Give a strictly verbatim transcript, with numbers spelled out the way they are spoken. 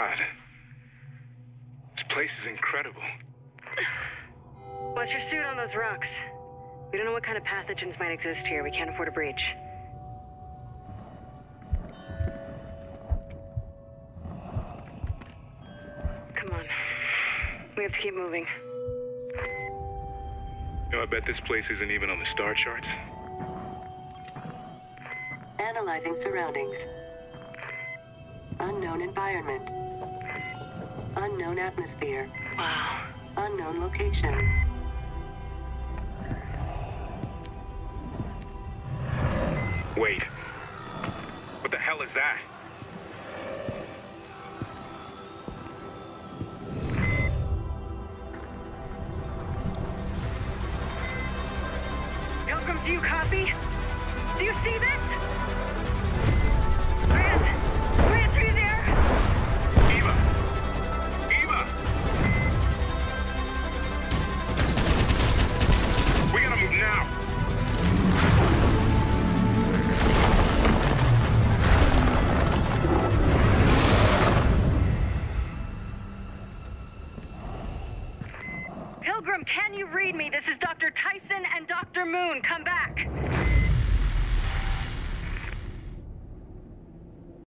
God. This place is incredible. What's your suit on those rocks? We don't know what kind of pathogens might exist here. We can't afford a breach. Come on. We have to keep moving. You know, I bet this place isn't even on the star charts. Analyzing surroundings. Unknown environment. Unknown atmosphere. Wow. Unknown location. Wait. What the hell is that? Pilgrim, do you copy? Do you see this? Grant! Grant, are you there? Eva! Eva! We gotta move now! Pilgrim, can you read me? This is Doctor Tyson and Doctor Moon. Come back.